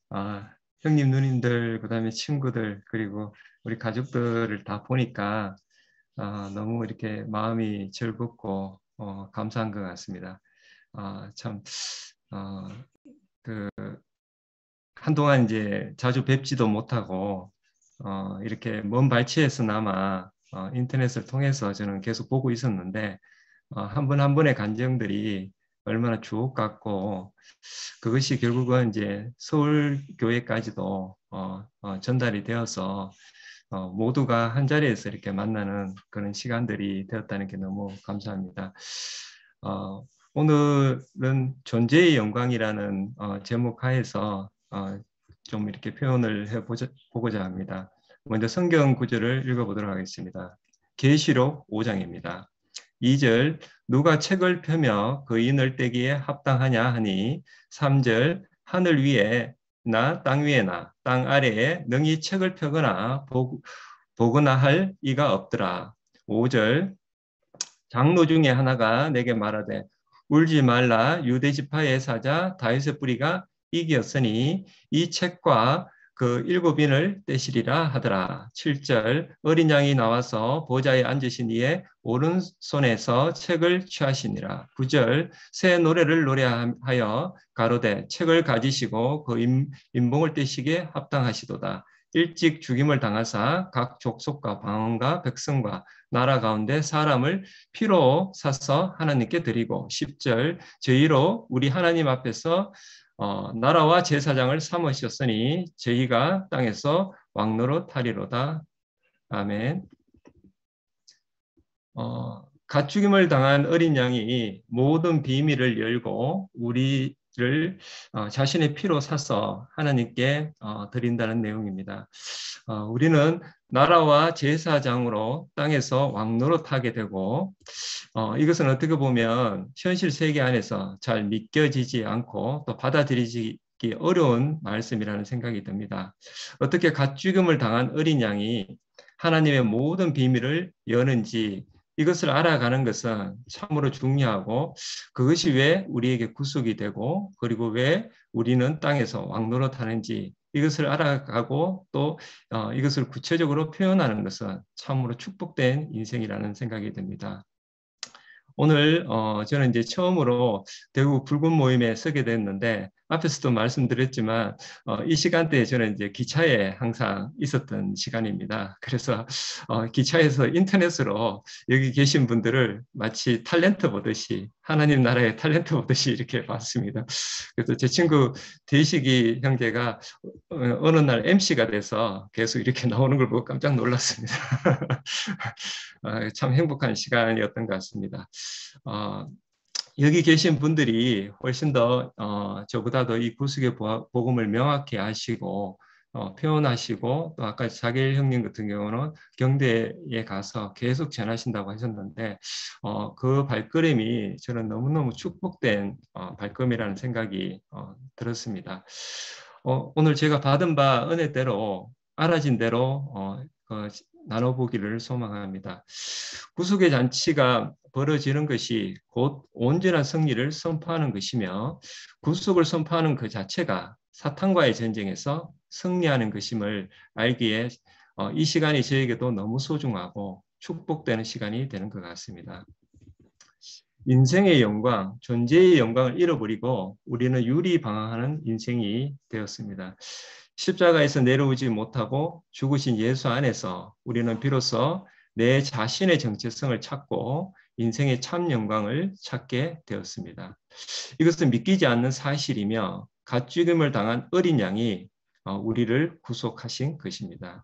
형님, 누님들, 그다음에 친구들, 그리고 우리 가족들을 다 보니까 너무 이렇게 마음이 즐겁고 감사한 것 같습니다. 참, 어, 그 한동안 이제 자주 뵙지도 못하고 이렇게 먼 발치에서나마 인터넷을 통해서 저는 계속 보고 있었는데 한 분 한 분의 감정들이 얼마나 주옥 같고 그것이 결국은 이제 서울 교회까지도 전달이 되어서 모두가 한 자리에서 이렇게 만나는 그런 시간들이 되었다는 게 너무 감사합니다. 어, 오늘은 존재의 영광이라는 제목 하에서 좀 이렇게 표현을 보고자 합니다. 먼저 성경 구절을 읽어보도록 하겠습니다. 계시록 5장입니다. 2절 누가 책을 펴며 그 인을 떼기에 합당하냐 하니 3절 하늘 위에 나 땅 위에 나 땅 아래에 능히 책을 펴거나 보거나 할 이가 없더라. 5절 장로 중에 하나가 내게 말하되 울지 말라 유대 지파의 사자 다윗의 뿌리가 이기었으니 이 책과 그 일곱 인을 떼시리라 하더라. 7절 어린 양이 나와서 보좌에 앉으신 이의 오른손에서 책을 취하시니라. 9절 새 노래를 노래하여 가로되 책을 가지시고 그 인봉을 떼시기에 합당하시도다. 일찍 죽임을 당하사 각 족속과 방언과 백성과 나라 가운데 사람을 피로 사서 하나님께 드리고 10절 저희로 우리 하나님 앞에서 나라와 제사장을 삼으셨으니 저희가 땅에서 왕노로 타리로다. 아멘. 가축임을 당한 어린 양이 모든 비밀을 열고 우리를 자신의 피로 사서 하나님께 드린다는 내용입니다. 우리는 나라와 제사장으로 땅에서 왕노릇하게 되고 이것은 어떻게 보면 현실 세계 안에서 잘 믿겨지지 않고 또 받아들이기 어려운 말씀이라는 생각이 듭니다. 어떻게 가축임을 당한 어린 양이 하나님의 모든 비밀을 여는지 이것을 알아가는 것은 참으로 중요하고 그것이 왜 우리에게 구속이 되고 그리고 왜 우리는 땅에서 왕노릇하는지 이것을 알아가고 또 이것을 구체적으로 표현하는 것은 참으로 축복된 인생이라는 생각이 듭니다. 오늘 저는 이제 처음으로 대구 붉은 모임에 서게 됐는데 앞에서도 말씀드렸지만 이 시간대에 저는 이제 기차에 항상 있었던 시간입니다. 그래서 기차에서 인터넷으로 여기 계신 분들을 마치 탤런트 보듯이 하나님 나라의 탤런트 보듯이 이렇게 봤습니다. 그래서 제 친구 대식이 형제가 어느 날 MC가 돼서 계속 이렇게 나오는 걸 보고 깜짝 놀랐습니다. 참 행복한 시간이었던 것 같습니다. 어, 여기 계신 분들이 훨씬 더 저보다도 이 구속의 복음을 명확히 아시고 표현하시고 또 아까 자길 형님 같은 경우는 경대에 가서 계속 전하신다고 하셨는데 그 발걸음이 저는 너무너무 축복된 발걸음이라는 생각이 들었습니다. 오늘 제가 받은 바 은혜대로 알아진 대로 나눠보기를 소망합니다. 구속의 잔치가 벌어지는 것이 곧 온전한 승리를 선포하는 것이며 구속을 선포하는 그 자체가 사탄과의 전쟁에서 승리하는 것임을 알기에 이 시간이 저에게도 너무 소중하고 축복되는 시간이 되는 것 같습니다. 인생의 영광, 존재의 영광을 잃어버리고 우리는 유리방황하는 인생이 되었습니다. 십자가에서 내려오지 못하고 죽으신 예수 안에서 우리는 비로소 내 자신의 정체성을 찾고 인생의 참 영광을 찾게 되었습니다. 이것은 믿기지 않는 사실이며 갓죽임을 당한 어린 양이 우리를 구속하신 것입니다.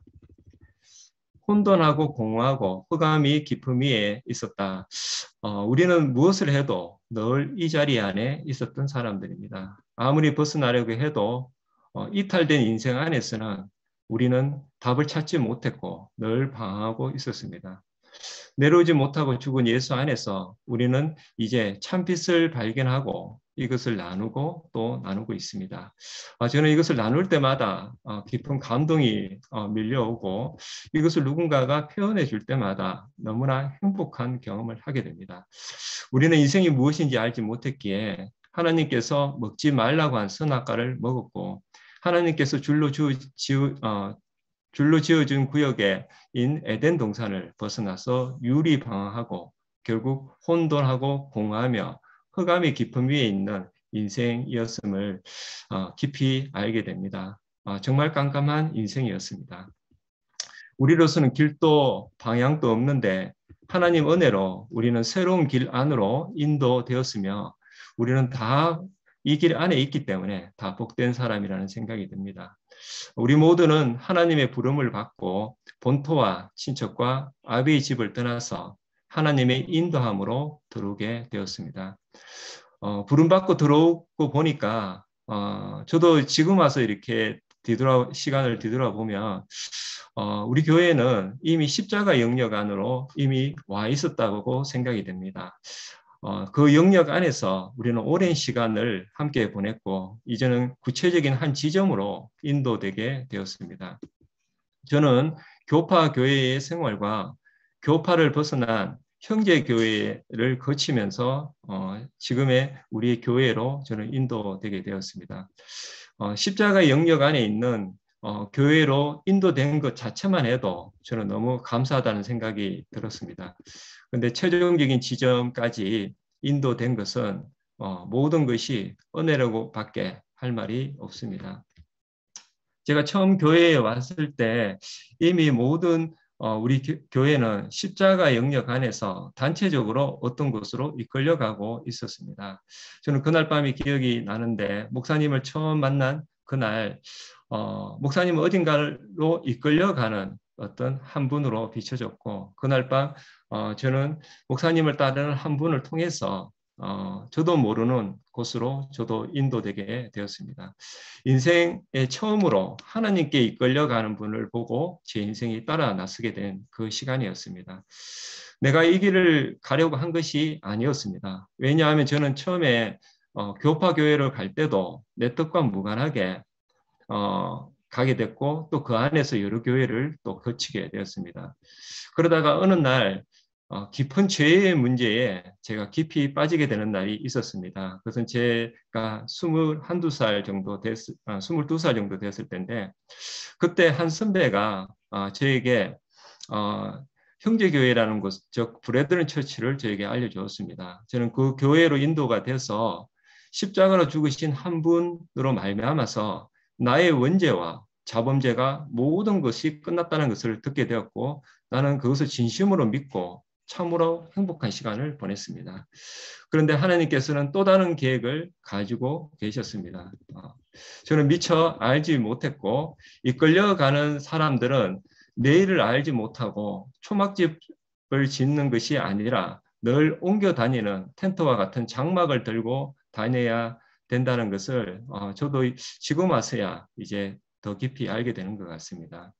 혼돈하고 공허하고 흑암이 깊음 위에 있었다. 우리는 무엇을 해도 늘 이 자리 안에 있었던 사람들입니다. 아무리 벗어나려고 해도 이탈된 인생 안에서는 우리는 답을 찾지 못했고 늘 방황하고 있었습니다. 내려오지 못하고 죽은 예수 안에서 우리는 이제 참빛을 발견하고 이것을 나누고 또 나누고 있습니다. 저는 이것을 나눌 때마다 깊은 감동이 밀려오고 이것을 누군가가 표현해 줄 때마다 너무나 행복한 경험을 하게 됩니다. 우리는 인생이 무엇인지 알지 못했기에 하나님께서 먹지 말라고 한 선악과를 먹었고 하나님께서 줄로 지어준 구역인 에덴 동산을 벗어나서 유리방황하고 결국 혼돈하고 공허하며 흑암의 깊음 위에 있는 인생이었음을 깊이 알게 됩니다. 정말 깜깜한 인생이었습니다. 우리로서는 길도 방향도 없는데 하나님 은혜로 우리는 새로운 길 안으로 인도되었으며 우리는 다 이 길 안에 있기 때문에 다 복된 사람이라는 생각이 듭니다. 우리 모두는 하나님의 부름을 받고 본토와 친척과 아비의 집을 떠나서 하나님의 인도함으로 들어오게 되었습니다. 부름받고 들어오고 보니까 저도 지금 와서 이렇게 시간을 뒤돌아보면 우리 교회는 이미 십자가 영역 안으로 이미 와 있었다고 생각이 됩니다. 그 영역 안에서 우리는 오랜 시간을 함께 보냈고 이제는 구체적인 한 지점으로 인도되게 되었습니다. 저는 교파 교회의 생활과 교파를 벗어난 형제 교회를 거치면서 지금의 우리 교회로 저는 인도되게 되었습니다. 십자가 영역 안에 있는 교회로 인도된 것 자체만 해도 저는 너무 감사하다는 생각이 들었습니다. 그런데 최종적인 지점까지 인도된 것은 모든 것이 은혜라고 밖에 할 말이 없습니다. 제가 처음 교회에 왔을 때 이미 모든 우리 교회는 십자가 영역 안에서 단체적으로 어떤 곳으로 이끌려가고 있었습니다. 저는 그날 밤이 기억이 나는데 목사님을 처음 만난 그날 목사님은 어딘가로 이끌려가는 어떤 한 분으로 비춰졌고 그날 밤 저는 목사님을 따르는 한 분을 통해서 저도 모르는 곳으로 저도 인도되게 되었습니다. 인생의 처음으로 하나님께 이끌려가는 분을 보고 제 인생이 따라 나서게 된 그 시간이었습니다. 내가 이 길을 가려고 한 것이 아니었습니다. 왜냐하면 저는 처음에 교파 교회를 갈 때도 내 뜻과 무관하게 가게 됐고 또 그 안에서 여러 교회를 또 거치게 되었습니다. 그러다가 어느 날 깊은 죄의 문제에 제가 깊이 빠지게 되는 날이 있었습니다. 그것은 제가 22살 정도 22살 정도 됐을 때인데 그때 한 선배가 저에게 형제교회라는 곳, 즉 브레드런 처치를 저에게 알려주었습니다. 저는 그 교회로 인도가 돼서 십자가로 죽으신 한 분으로 말미암아서 나의 원죄와 자범죄가 모든 것이 끝났다는 것을 듣게 되었고 나는 그것을 진심으로 믿고 참으로 행복한 시간을 보냈습니다. 그런데 하나님께서는 또 다른 계획을 가지고 계셨습니다. 저는 미처 알지 못했고 이끌려가는 사람들은 내일을 알지 못하고 초막집을 짓는 것이 아니라 늘 옮겨 다니는 텐트와 같은 장막을 들고 다녀야 된다는 것을 저도 지금 와서야 이제 더 깊이 알게 되는 것 같습니다.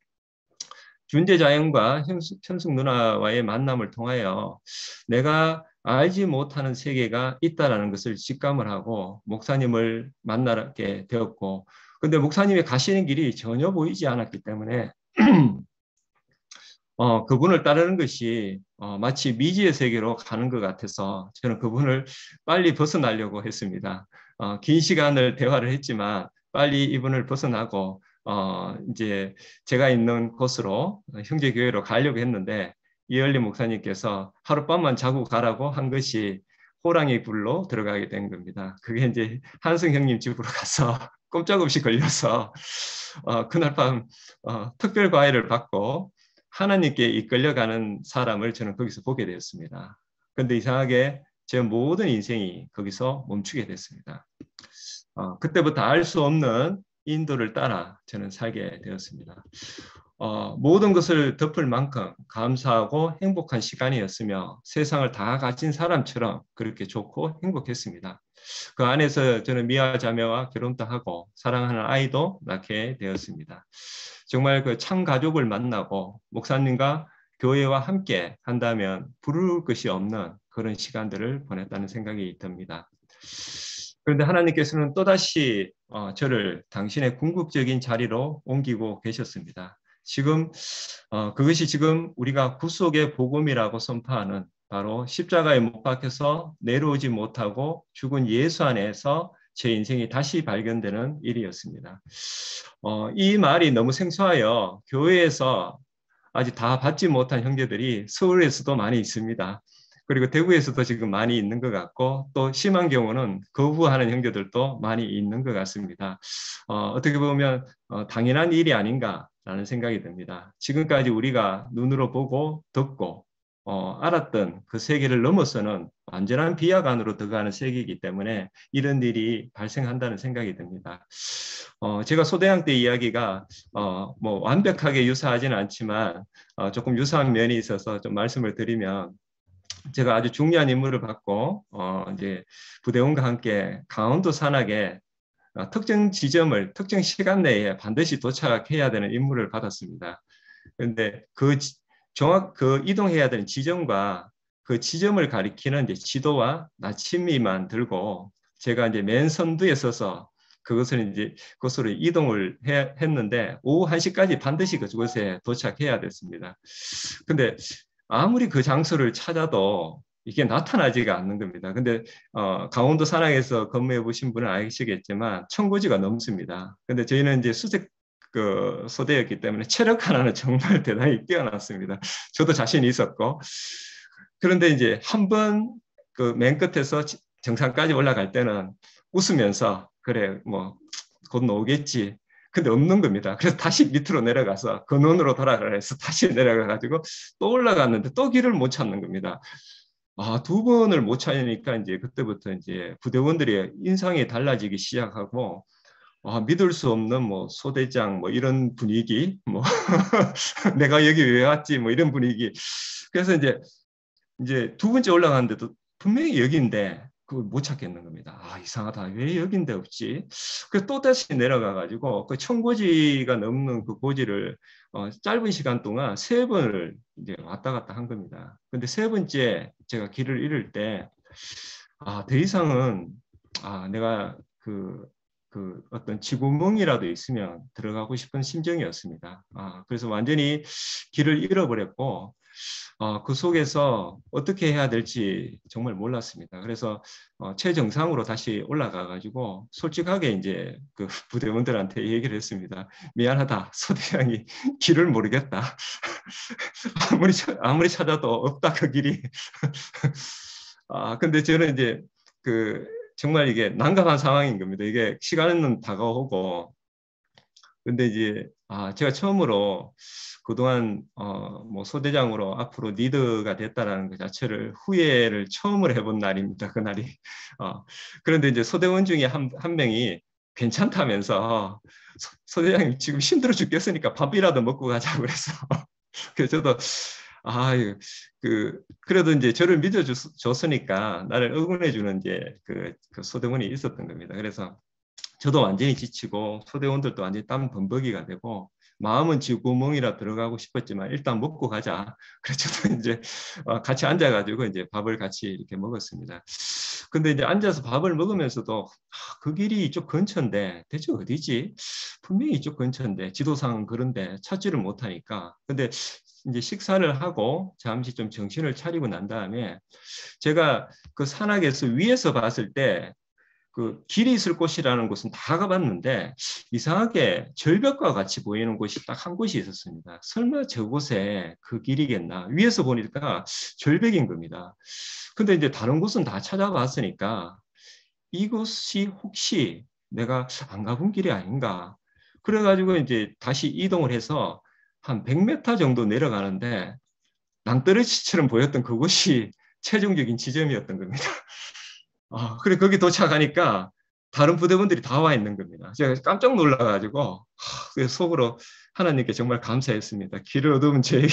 준재자연과 현숙 누나와의 만남을 통하여 내가 알지 못하는 세계가 있다는 것을 직감을 하고 목사님을 만나게 되었고 근데 목사님이 가시는 길이 전혀 보이지 않았기 때문에 그분을 따르는 것이 마치 미지의 세계로 가는 것 같아서 저는 그분을 빨리 벗어나려고 했습니다. 긴 시간을 대화를 했지만 빨리 이분을 벗어나고 이제 제가 있는 곳으로 형제교회로 가려고 했는데 이열리 목사님께서 하룻밤만 자고 가라고 한 것이 호랑이 굴로 들어가게 된 겁니다. 그게 이제 한승 형님 집으로 가서 꼼짝없이 걸려서 그날 밤 특별 과외를 받고 하나님께 이끌려가는 사람을 저는 거기서 보게 되었습니다. 그런데 이상하게 제 모든 인생이 거기서 멈추게 됐습니다. 그때부터 알 수 없는 인도를 따라 저는 살게 되었습니다. 모든 것을 덮을 만큼 감사하고 행복한 시간이었으며 세상을 다 가진 사람처럼 그렇게 좋고 행복했습니다. 그 안에서 저는 미아 자매와 결혼도 하고 사랑하는 아이도 낳게 되었습니다. 정말 그 참 가족을 만나고 목사님과 교회와 함께 한다면 부를 것이 없는 그런 시간들을 보냈다는 생각이 듭니다. 그런데 하나님께서는 또다시 저를 당신의 궁극적인 자리로 옮기고 계셨습니다. 지금 그것이 지금 우리가 구속의 복음이라고 선포하는 바로 십자가에 못 박혀서 내려오지 못하고 죽은 예수 안에서 제 인생이 다시 발견되는 일이었습니다. 이 말이 너무 생소하여 교회에서 아직 다 받지 못한 형제들이 서울에서도 많이 있습니다. 그리고 대구에서도 지금 많이 있는 것 같고 또 심한 경우는 거부하는 형제들도 많이 있는 것 같습니다. 어떻게 보면 당연한 일이 아닌가라는 생각이 듭니다. 지금까지 우리가 눈으로 보고 듣고 알았던 그 세계를 넘어서는 완전한 비약 안으로 들어가는 세계이기 때문에 이런 일이 발생한다는 생각이 듭니다. 제가 소대양 때 이야기가 뭐 완벽하게 유사하지는 않지만 조금 유사한 면이 있어서 좀 말씀을 드리면 제가 아주 중요한 임무를 받고 이제 부대원과 함께 강원도 산악에 특정 지점을 특정 시간 내에 반드시 도착해야 되는 임무를 받았습니다. 그런데 그 이동해야 되는 지점과 그 지점을 가리키는 이제 지도와 나침미만 들고 제가 이제 맨 선두에 서서 그것으로 이동을 했는데 오후 1시까지 반드시 그곳에 도착해야 됐습니다. 근데 아무리 그 장소를 찾아도 이게 나타나지가 않는 겁니다. 근데 강원도 산악에서 근무해 보신 분은 아시겠지만 1000고지가 넘습니다. 근데 저희는 이제 수색 그 소대였기 때문에 체력 하나는 정말 대단히 뛰어났습니다. 저도 자신이 있었고 그런데 이제 한 번 그 맨 끝에서 정상까지 올라갈 때는 웃으면서 그래 뭐 곧 오겠지. 근데 없는 겁니다. 그래서 다시 밑으로 내려가서 근원으로 돌아가라 해서 다시 내려가가지고 또 올라갔는데 또 길을 못 찾는 겁니다. 두 번을 못 찾으니까 이제 그때부터 이제 부대원들의 인상이 달라지기 시작하고 믿을 수 없는 뭐 소대장 뭐 이런 분위기 뭐 내가 여기 왜 왔지 뭐 이런 분위기. 그래서 이제 두 번째 올라갔는데도 분명히 여기인데 그걸 못 찾겠는 겁니다. 이상하다. 왜 여긴데 없지? 그래서 또 다시 내려가 가지고 그 1000고지가 넘는 그 고지를 짧은 시간 동안 3번을 이제 왔다 갔다 한 겁니다. 근데 세 번째 제가 길을 잃을 때 더 이상은 내가 그 어떤 지구멍이라도 있으면 들어가고 싶은 심정이었습니다. 그래서 완전히 길을 잃어버렸고 그 속에서 어떻게 해야 될지 정말 몰랐습니다. 그래서 최정상으로 다시 올라가 가지고 솔직하게 이제 그 부대원들한테 얘기를 했습니다. 미안하다. 소대장이 길을 모르겠다. 아무리 찾아도 없다 그 길이. 근데 저는 이제 정말 이게 난감한 상황인 겁니다. 이게 시간은 다가오고 근데 이제 제가 처음으로 그동안 뭐 소대장으로 앞으로 리더가 됐다라는 것 자체를 후회를 처음으로 해본 날입니다. 그날이. 그런데 이제 소대원 중에 한 명이 괜찮다면서 소대장님 지금 힘들어 죽겠으니까 밥이라도 먹고 가자고 그래서 그래서 저도 그래도 이제 저를 믿어줬으니까 나를 응원해주는 이제 그 소대원이 있었던 겁니다. 그래서 저도 완전히 지치고 소대원들도 완전히 땀 범벅이가 되고 마음은 지구멍이라 들어가고 싶었지만 일단 먹고 가자. 그래서 저도 이제 같이 앉아가지고 이제 밥을 같이 이렇게 먹었습니다. 근데 이제 앉아서 밥을 먹으면서도 그 길이 이쪽 근처인데 대체 어디지? 분명히 이쪽 근처인데 지도상은 그런데 찾지를 못하니까. 근데 이제 식사를 하고 잠시 좀 정신을 차리고 난 다음에 제가 그 산악에서 위에서 봤을 때 그 길이 있을 곳이라는 곳은 다 가봤는데 이상하게 절벽과 같이 보이는 곳이 딱 한 곳이 있었습니다. 설마 저곳에 그 길이겠나? 위에서 보니까 절벽인 겁니다. 근데 이제 다른 곳은 다 찾아봤으니까 이곳이 혹시 내가 안 가본 길이 아닌가? 그래가지고 이제 다시 이동을 해서 한 100m 정도 내려가는데 낭떠러지처럼 보였던 그곳이 최종적인 지점이었던 겁니다. 그래 거기 도착하니까 다른 부대원들이 다 와 있는 겁니다. 제가 깜짝 놀라가지고 속으로 하나님께 정말 감사했습니다. 길을 얻으면 저에게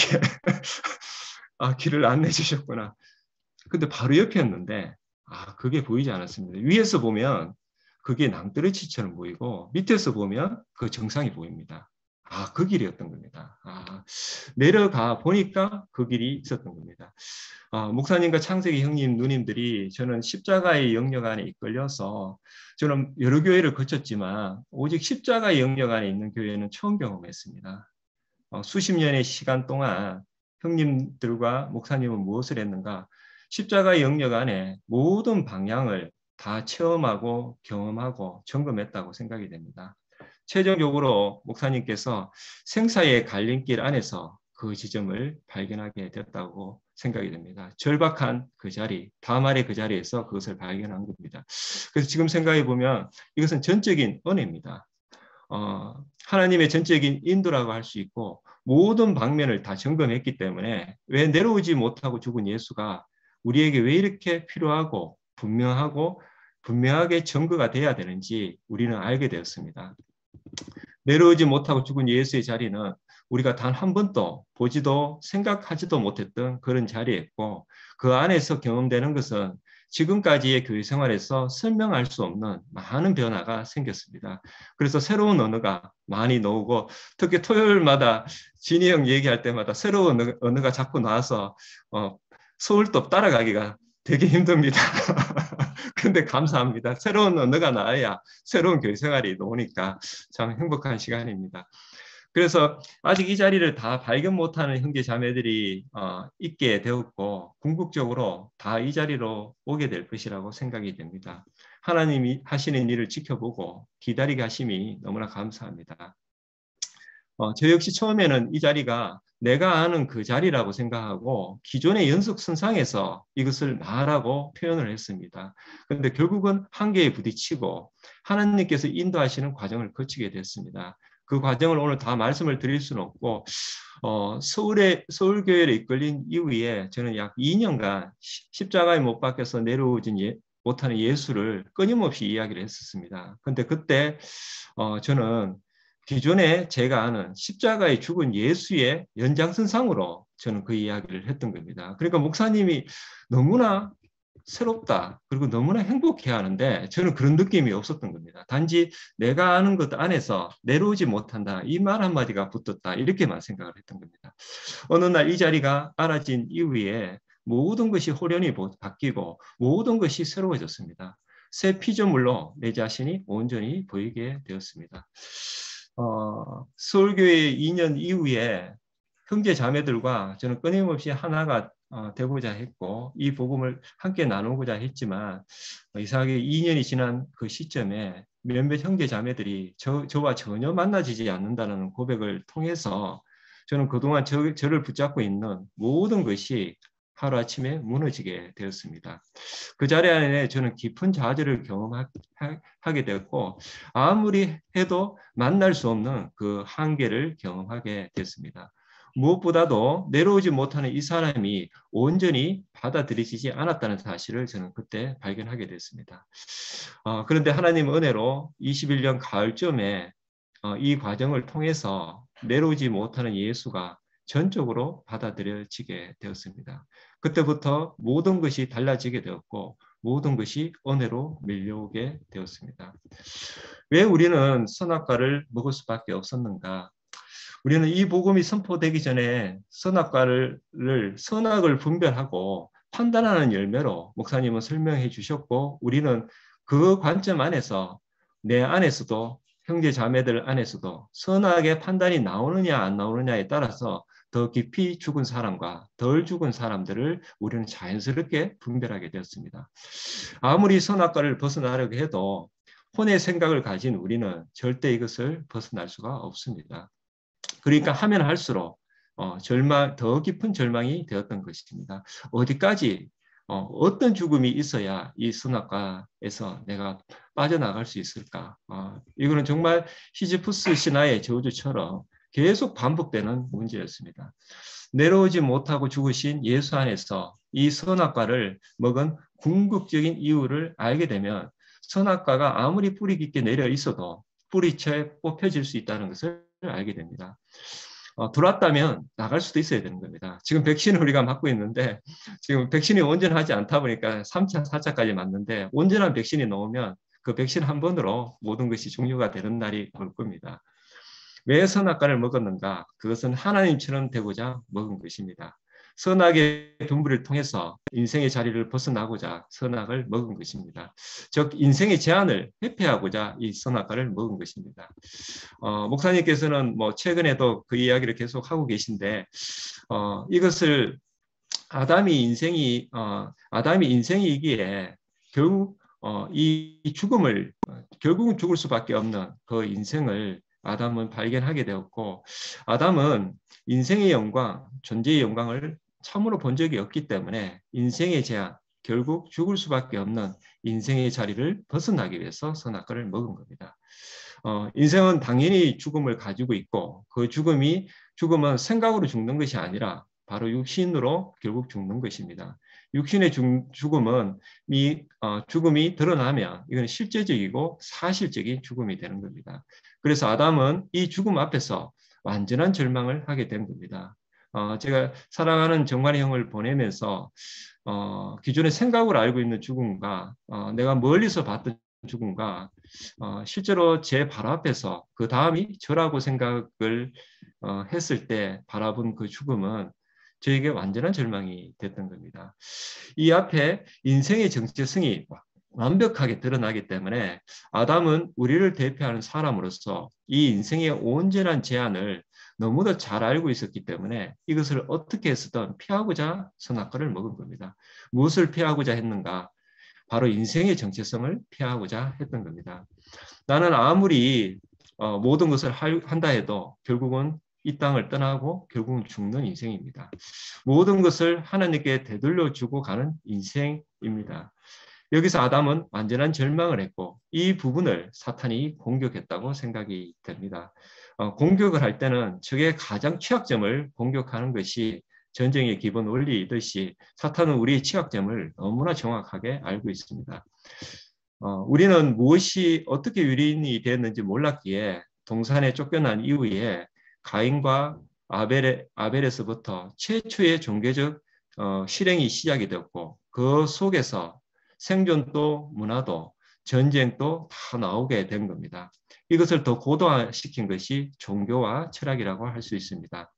길을 안내해 주셨구나. 근데 바로 옆이었는데 그게 보이지 않았습니다. 위에서 보면 그게 낭떠러지처럼 보이고 밑에서 보면 그 정상이 보입니다. 그 길이었던 겁니다. 내려가 보니까 그 길이 있었던 겁니다. 목사님과 창세기 형님 누님들이 저는 십자가의 영역 안에 이끌려서 저는 여러 교회를 거쳤지만 오직 십자가의 영역 안에 있는 교회는 처음 경험했습니다. 수십 년의 시간 동안 형님들과 목사님은 무엇을 했는가? 십자가의 영역 안에 모든 방향을 다 체험하고 경험하고 점검했다고 생각이 됩니다. 최종적으로 목사님께서 생사의 갈림길 안에서 그 지점을 발견하게 됐다고 생각이 됩니다. 절박한 그 자리, 다말의 그 자리에서 그것을 발견한 겁니다. 그래서 지금 생각해 보면 이것은 전적인 은혜입니다. 하나님의 전적인 인도라고 할 수 있고 모든 방면을 다 점검했기 때문에 왜 내려오지 못하고 죽은 예수가 우리에게 왜 이렇게 필요하고 분명하게 증거가 돼야 되는지 우리는 알게 되었습니다. 내려오지 못하고 죽은 예수의 자리는 우리가 단 한 번도 보지도 생각하지도 못했던 그런 자리였고 그 안에서 경험되는 것은 지금까지의 교회 생활에서 설명할 수 없는 많은 변화가 생겼습니다. 그래서 새로운 언어가 많이 나오고 특히 토요일마다 진이 형 얘기할 때마다 새로운 언어가 자꾸 나와서 서울도 따라가기가 되게 힘듭니다. 근데 감사합니다. 새로운 언어가 나와야 새로운 교회 생활이 나오니까 참 행복한 시간입니다. 그래서 아직 이 자리를 다 발견 못하는 형제 자매들이 있게 되었고 궁극적으로 다 이 자리로 오게 될 것이라고 생각이 됩니다. 하나님이 하시는 일을 지켜보고 기다리게 하심이 너무나 감사합니다. 저 역시 처음에는 이 자리가 내가 아는 그 자리라고 생각하고 기존의 연속선상에서 이것을 말하고 표현을 했습니다. 그런데 결국은 한계에 부딪히고 하나님께서 인도하시는 과정을 거치게 됐습니다. 그 과정을 오늘 다 말씀을 드릴 수는 없고 서울교회를 이끌린 이후에 저는 약 2년간 십자가에 못 박혀서 내려오진 못하는 예수를 끊임없이 이야기를 했었습니다. 그런데 그때 저는 기존에 제가 아는 십자가에 죽은 예수의 연장선상으로 저는 그 이야기를 했던 겁니다. 그러니까 목사님이 너무나 새롭다 그리고 너무나 행복해하는데 저는 그런 느낌이 없었던 겁니다. 단지 내가 아는 것 안에서 내려오지 못한다 이 말 한마디가 붙었다 이렇게만 생각을 했던 겁니다. 어느 날 이 자리가 알아진 이후에 모든 것이 호련히 바뀌고 모든 것이 새로워졌습니다. 새 피조물로 내 자신이 온전히 보이게 되었습니다. 서울교회 2년 이후에 형제 자매들과 저는 끊임없이 하나가 되고자 했고 이 복음을 함께 나누고자 했지만 이상하게 2년이 지난 그 시점에 몇몇 형제 자매들이 저와 전혀 만나지지 않는다는 고백을 통해서 저는 그동안 저를 붙잡고 있는 모든 것이 하루아침에 무너지게 되었습니다. 그 자리 안에 저는 깊은 좌절을 경험하게 되었고 아무리 해도 만날 수 없는 그 한계를 경험하게 됐습니다. 무엇보다도 내려오지 못하는 이 사람이 온전히 받아들이지 않았다는 사실을 저는 그때 발견하게 됐습니다. 그런데 하나님의 은혜로 21년 가을쯤에 이 과정을 통해서 내려오지 못하는 예수가 전적으로 받아들여지게 되었습니다. 그때부터 모든 것이 달라지게 되었고 모든 것이 은혜로 밀려오게 되었습니다. 왜 우리는 선악과를 먹을 수밖에 없었는가? 우리는 이 복음이 선포되기 전에 선악을 분별하고 판단하는 열매로 목사님은 설명해 주셨고 우리는 그 관점 안에서 내 안에서도 형제 자매들 안에서도 선악의 판단이 나오느냐 안 나오느냐에 따라서 더 깊이 죽은 사람과 덜 죽은 사람들을 우리는 자연스럽게 분별하게 되었습니다. 아무리 선악과를 벗어나려고 해도 혼의 생각을 가진 우리는 절대 이것을 벗어날 수가 없습니다. 그러니까 하면 할수록 더 깊은 절망이 되었던 것입니다. 어디까지 어떤 죽음이 있어야 이 선악과에서 내가 빠져나갈 수 있을까? 이거는 정말 시지푸스 신화의 저주처럼 계속 반복되는 문제였습니다. 내려오지 못하고 죽으신 예수 안에서 이 선악과를 먹은 궁극적인 이유를 알게 되면 선악과가 아무리 뿌리 깊게 내려 있어도 뿌리채 뽑혀질 수 있다는 것을 알게 됩니다. 들어왔다면 나갈 수도 있어야 되는 겁니다. 지금 백신을 우리가 맞고 있는데 지금 백신이 온전하지 않다 보니까 3차, 4차까지 맞는데 온전한 백신이 나오면 그 백신 한 번으로 모든 것이 종료가 되는 날이 올 겁니다. 왜 선악과를 먹었는가? 그것은 하나님처럼 되고자 먹은 것입니다. 선악의 분부를 통해서 인생의 자리를 벗어나고자 선악을 먹은 것입니다. 즉 인생의 제한을 회피하고자 이 선악과를 먹은 것입니다. 목사님께서는 뭐 최근에도 그 이야기를 계속 하고 계신데 이것을 아담이 인생이기에 결국 이 죽음을 결국은 죽을 수밖에 없는 그 인생을 아담은 발견하게 되었고 아담은 인생의 영광, 존재의 영광을 참으로 본 적이 없기 때문에 인생의 제한, 결국 죽을 수밖에 없는 인생의 자리를 벗어나기 위해서 선악과를 먹은 겁니다. 인생은 당연히 죽음을 가지고 있고 그 죽음은 생각으로 죽는 것이 아니라 바로 육신으로 결국 죽는 것입니다. 육신의 죽음이 드러나면 이건 실제적이고 사실적인 죽음이 되는 겁니다. 그래서 아담은 이 죽음 앞에서 완전한 절망을 하게 된 겁니다. 제가 사랑하는 정관이 형을 보내면서 기존의 생각으로 알고 있는 죽음과 내가 멀리서 봤던 죽음과 실제로 제 바로 앞에서 그 다음이 저라고 생각을 했을 때 바라본 그 죽음은 저에게 완전한 절망이 됐던 겁니다. 이 앞에 인생의 정체성이 완벽하게 드러나기 때문에 아담은 우리를 대표하는 사람으로서 이 인생의 온전한 제한을 너무도 잘 알고 있었기 때문에 이것을 어떻게 해서든 피하고자 선악과를 먹은 겁니다. 무엇을 피하고자 했는가? 바로 인생의 정체성을 피하고자 했던 겁니다. 나는 아무리 모든 것을 한다 해도 결국은 이 땅을 떠나고 결국은 죽는 인생입니다. 모든 것을 하나님께 되돌려 주고 가는 인생입니다. 여기서 아담은 완전한 절망을 했고 이 부분을 사탄이 공격했다고 생각이 됩니다. 공격을 할 때는 적의 가장 취약점을 공격하는 것이 전쟁의 기본 원리이듯이 사탄은 우리의 취약점을 너무나 정확하게 알고 있습니다. 우리는 무엇이 어떻게 유린이 됐는지 몰랐기에 동산에 쫓겨난 이후에 가인과 아벨에서부터 최초의 종교적 실행이 시작이 되었고 그 속에서 생존도 문화도 전쟁도 다 나오게 된 겁니다. 이것을 더 고도화시킨 것이 종교와 철학이라고 할 수 있습니다.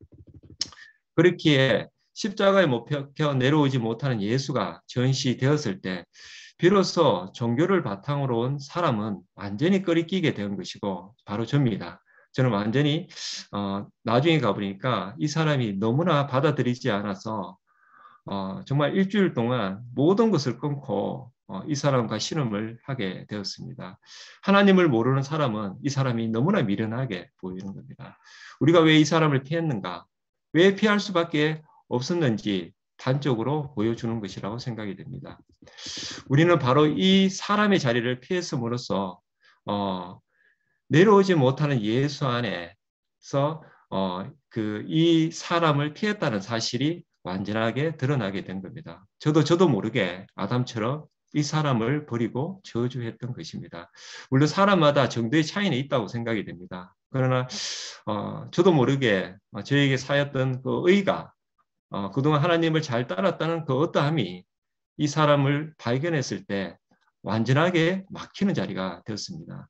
그렇기에 십자가에 못 박혀 내려오지 못하는 예수가 전시되었을 때 비로소 종교를 바탕으로 온 사람은 완전히 끓이끼게 된 것이고 바로 저입니다. 저는 완전히 나중에 가보니까 이 사람이 너무나 받아들이지 않아서 정말 일주일 동안 모든 것을 끊고 이 사람과 신음을 하게 되었습니다. 하나님을 모르는 사람은 이 사람이 너무나 미련하게 보이는 겁니다. 우리가 왜 이 사람을 피했는가? 왜 피할 수밖에 없었는지 단적으로 보여주는 것이라고 생각이 됩니다. 우리는 바로 이 사람의 자리를 피했음으로써 내려오지 못하는 예수 안에서 이 사람을 피했다는 사실이 완전하게 드러나게 된 겁니다. 저도 모르게 아담처럼 이 사람을 버리고 저주했던 것입니다. 물론 사람마다 정도의 차이는 있다고 생각이 됩니다. 그러나 저도 모르게 저에게 쌓였던 그 의가 그동안 하나님을 잘 따랐다는 그 어떠함이 이 사람을 발견했을 때 완전하게 막히는 자리가 되었습니다.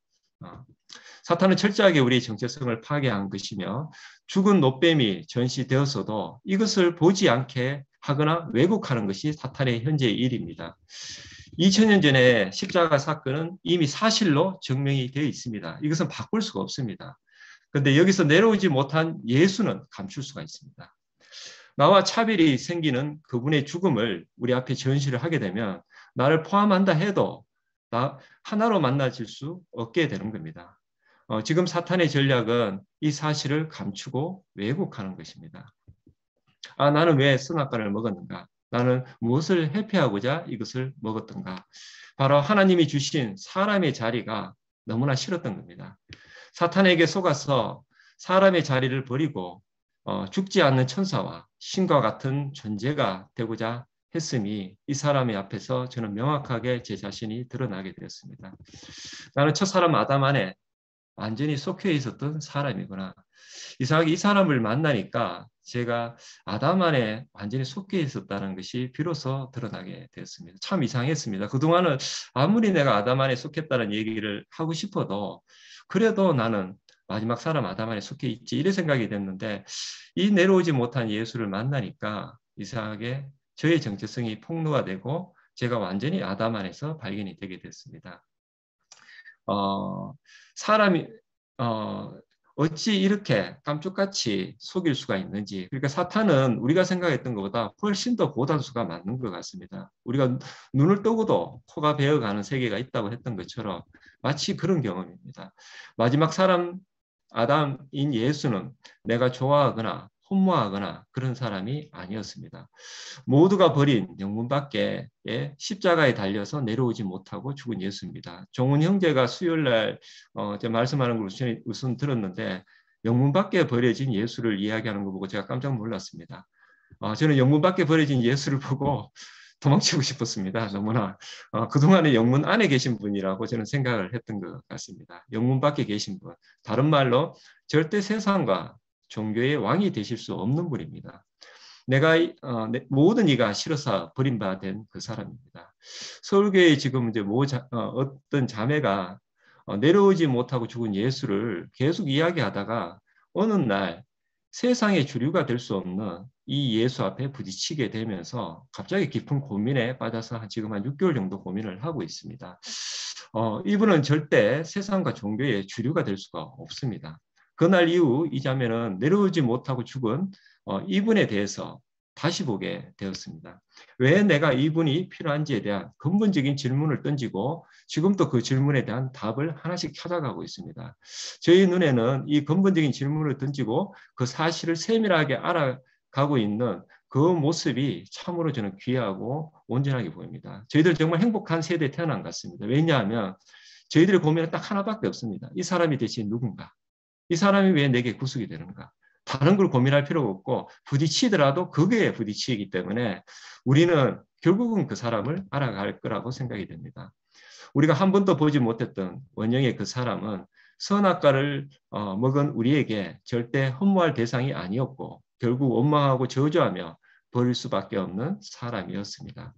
사탄은 철저하게 우리의 정체성을 파괴한 것이며 죽은 노뱀이 전시되었어도 이것을 보지 않게 하거나 왜곡하는 것이 사탄의 현재의 일입니다. 2000년 전에 십자가 사건은 이미 사실로 증명이 되어 있습니다. 이것은 바꿀 수가 없습니다. 그런데 여기서 내려오지 못한 예수는 감출 수가 있습니다. 나와 차별이 생기는 그분의 죽음을 우리 앞에 전시를 하게 되면 나를 포함한다 해도 나 하나로 만나질 수 없게 되는 겁니다. 지금 사탄의 전략은 이 사실을 감추고 왜곡하는 것입니다. 나는 왜 선악과를 먹었는가? 나는 무엇을 회피하고자 이것을 먹었던가? 바로 하나님이 주신 사람의 자리가 너무나 싫었던 겁니다. 사탄에게 속아서 사람의 자리를 버리고 죽지 않는 천사와 신과 같은 존재가 되고자 했음이 이 사람의 앞에서 저는 명확하게 제 자신이 드러나게 되었습니다. 나는 첫사람 아담 안에 완전히 속해 있었던 사람이구나. 이상하게 이 사람을 만나니까 제가 아담 안에 완전히 속해 있었다는 것이 비로소 드러나게 되었습니다. 참 이상했습니다. 그동안은 아무리 내가 아담 안에 속했다는 얘기를 하고 싶어도 그래도 나는 마지막 사람 아담 안에 속해 있지 이래 생각이 됐는데 이 내려오지 못한 예수를 만나니까 이상하게 저의 정체성이 폭로가 되고 제가 완전히 아담 안에서 발견이 되게 됐습니다. 사람이 어찌 이렇게 깜짝같이 속일 수가 있는지. 그러니까 사탄은 우리가 생각했던 것보다 훨씬 더 고단수가 맞는 것 같습니다. 우리가 눈을 뜨고도 코가 베어가는 세계가 있다고 했던 것처럼 마치 그런 경험입니다. 마지막 사람 아담인 예수는 내가 좋아하거나 흠모하거나 그런 사람이 아니었습니다. 모두가 버린 영문 밖에 십자가에 달려서 내려오지 못하고 죽은 예수입니다. 종훈 형제가 수요일 날 말씀하는 걸 우선 들었는데 영문 밖에 버려진 예수를 이야기하는 거 보고 제가 깜짝 놀랐습니다. 저는 영문 밖에 버려진 예수를 보고 도망치고 싶었습니다. 너무나 그동안에 영문 안에 계신 분이라고 저는 생각을 했던 것 같습니다. 영문 밖에 계신 분. 다른 말로 절대 세상과 종교의 왕이 되실 수 없는 분입니다. 내가 모든 이가 싫어서 버림받은 그 사람입니다. 서울교회 지금 이제 어떤 자매가 내려오지 못하고 죽은 예수를 계속 이야기하다가 어느 날 세상의 주류가 될 수 없는 이 예수 앞에 부딪히게 되면서 갑자기 깊은 고민에 빠져서 지금 한 6개월 정도 고민을 하고 있습니다. 이분은 절대 세상과 종교의 주류가 될 수가 없습니다. 그날 이후 이 자매는 내려오지 못하고 죽은 이분에 대해서 다시 보게 되었습니다. 왜 내가 이분이 필요한지에 대한 근본적인 질문을 던지고 지금도 그 질문에 대한 답을 하나씩 찾아가고 있습니다. 저희 눈에는 이 근본적인 질문을 던지고 그 사실을 세밀하게 알아가고 있는 그 모습이 참으로 저는 귀하고 온전하게 보입니다. 저희들 정말 행복한 세대에 태어난 것 같습니다. 왜냐하면 저희들의 고민은 딱 하나밖에 없습니다. 이 사람이 대체 누군가? 이 사람이 왜 내게 구속이 되는가? 다른 걸 고민할 필요가 없고 부딪히더라도 그게 부딪히기 때문에 우리는 결국은 그 사람을 알아갈 거라고 생각이 됩니다. 우리가 한 번도 보지 못했던 원형의 그 사람은 선악과를 먹은 우리에게 절대 흠모할 대상이 아니었고 결국 원망하고 저주하며 버릴 수밖에 없는 사람이었습니다.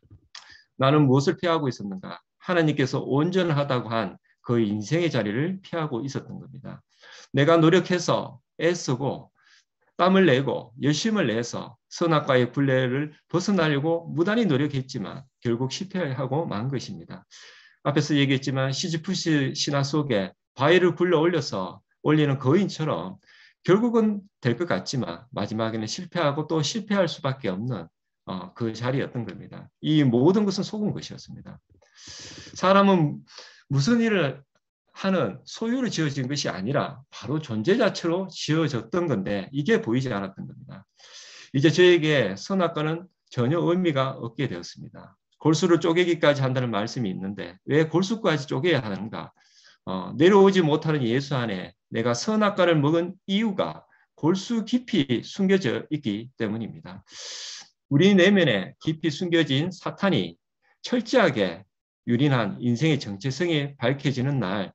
나는 무엇을 피하고 있었는가? 하나님께서 온전하다고 한 그 인생의 자리를 피하고 있었던 겁니다. 내가 노력해서 애쓰고 땀을 내고 열심을 내서 선악과의 굴레를 벗어나려고 무단히 노력했지만 결국 실패하고 만 것입니다. 앞에서 얘기했지만 시지프스 신화 속에 바위를 굴러 올려서 올리는 거인처럼 결국은 될 것 같지만 마지막에는 실패하고 또 실패할 수밖에 없는 그 자리였던 겁니다. 이 모든 것은 속은 것이었습니다. 사람은 무슨 일을 하는 소유로 지어진 것이 아니라 바로 존재 자체로 지어졌던 건데 이게 보이지 않았던 겁니다. 이제 저에게 선악과는 전혀 의미가 없게 되었습니다. 골수를 쪼개기까지 한다는 말씀이 있는데 왜 골수까지 쪼개야 하는가? 내려오지 못하는 예수 안에 내가 선악과를 먹은 이유가 골수 깊이 숨겨져 있기 때문입니다. 우리 내면에 깊이 숨겨진 사탄이 철저하게 유린한 인생의 정체성이 밝혀지는 날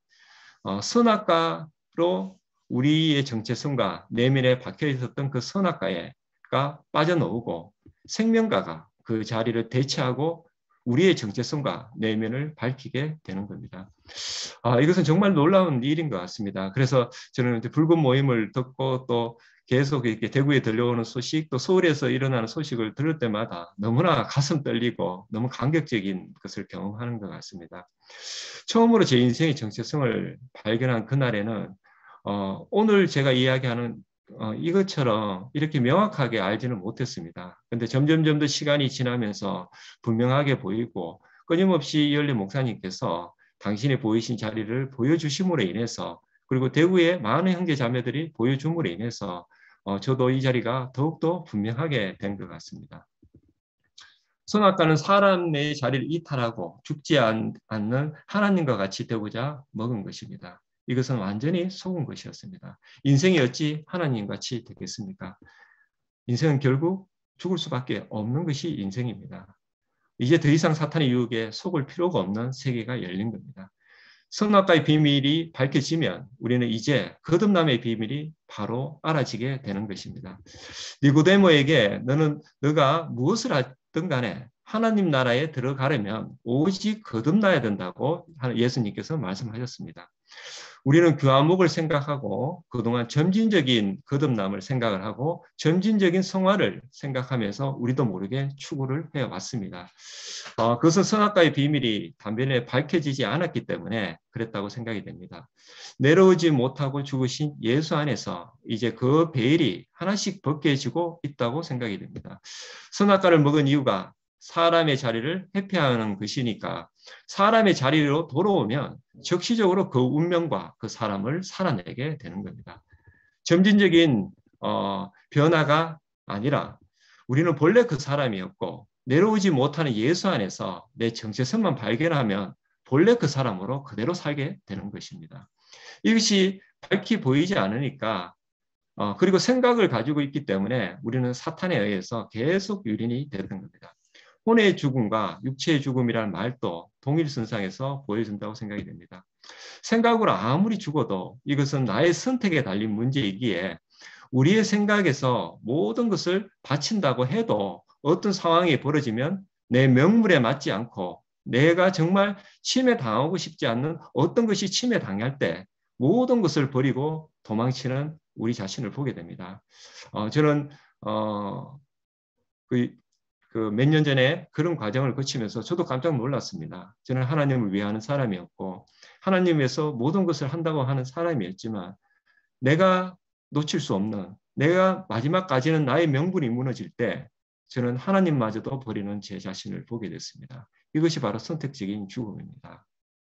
선악과로 우리의 정체성과 내면에 박혀 있었던 그 선악과가 빠져나오고 생명과가 그 자리를 대체하고 우리의 정체성과 내면을 밝히게 되는 겁니다. 이것은 정말 놀라운 일인 것 같습니다. 그래서 저는 이제 붉은 모임을 듣고 또 계속 이렇게 대구에 들려오는 소식, 또 서울에서 일어나는 소식을 들을 때마다 너무나 가슴 떨리고 너무 감격적인 것을 경험하는 것 같습니다. 처음으로 제 인생의 정체성을 발견한 그날에는 오늘 제가 이야기하는 이것처럼 이렇게 명확하게 알지는 못했습니다. 그런데 점점 더 시간이 지나면서 분명하게 보이고 끊임없이 이열리 목사님께서 당신이 보이신 자리를 보여주심으로 인해서 그리고 대구의 많은 형제 자매들이 보여줌으로 인해서 저도 이 자리가 더욱더 분명하게 된 것 같습니다. 선악과는 사람의 자리를 이탈하고 죽지 않는 하나님과 같이 되고자 먹은 것입니다. 이것은 완전히 속은 것이었습니다. 인생이 어찌 하나님같이 되겠습니까? 인생은 결국 죽을 수밖에 없는 것이 인생입니다. 이제 더 이상 사탄의 유혹에 속을 필요가 없는 세계가 열린 겁니다. 선악과의 비밀이 밝혀지면 우리는 이제 거듭남의 비밀이 바로 알아지게 되는 것입니다. 니고데모에게 너가 무엇을 하든 간에 하나님 나라에 들어가려면 오직 거듭나야 된다고 예수님께서 말씀하셨습니다. 우리는 교화목을 생각하고 그동안 점진적인 거듭남을 생각을 하고 점진적인 성화를 생각하면서 우리도 모르게 추구를 해왔습니다. 그것은 선악과의 비밀이 단번에 밝혀지지 않았기 때문에 그랬다고 생각이 됩니다. 내려오지 못하고 죽으신 예수 안에서 이제 그 베일이 하나씩 벗겨지고 있다고 생각이 됩니다. 선악과를 먹은 이유가 사람의 자리를 회피하는 것이니까 사람의 자리로 돌아오면 적시적으로 그 운명과 그 사람을 살아내게 되는 겁니다. 점진적인 변화가 아니라 우리는 본래 그 사람이었고 내려오지 못하는 예수 안에서 내 정체성만 발견하면 본래 그 사람으로 그대로 살게 되는 것입니다. 이것이 밝히 보이지 않으니까 그리고 생각을 가지고 있기 때문에 우리는 사탄에 의해서 계속 유린이 되는 겁니다. 혼의 죽음과 육체의 죽음이라는 말도 동일선상에서 보여준다고 생각이 됩니다. 생각으로 아무리 죽어도 이것은 나의 선택에 달린 문제이기에 우리의 생각에서 모든 것을 바친다고 해도 어떤 상황이 벌어지면 내 명물에 맞지 않고 내가 정말 침해당하고 싶지 않는 어떤 것이 침해당할 때 모든 것을 버리고 도망치는 우리 자신을 보게 됩니다. 저는 몇 년 전에 그런 과정을 거치면서 저도 깜짝 놀랐습니다. 저는 하나님을 위하는 사람이었고 하나님에서 모든 것을 한다고 하는 사람이었지만 내가 놓칠 수 없는 내가 마지막까지는 나의 명분이 무너질 때 저는 하나님마저도 버리는 제 자신을 보게 됐습니다. 이것이 바로 선택적인 죽음입니다.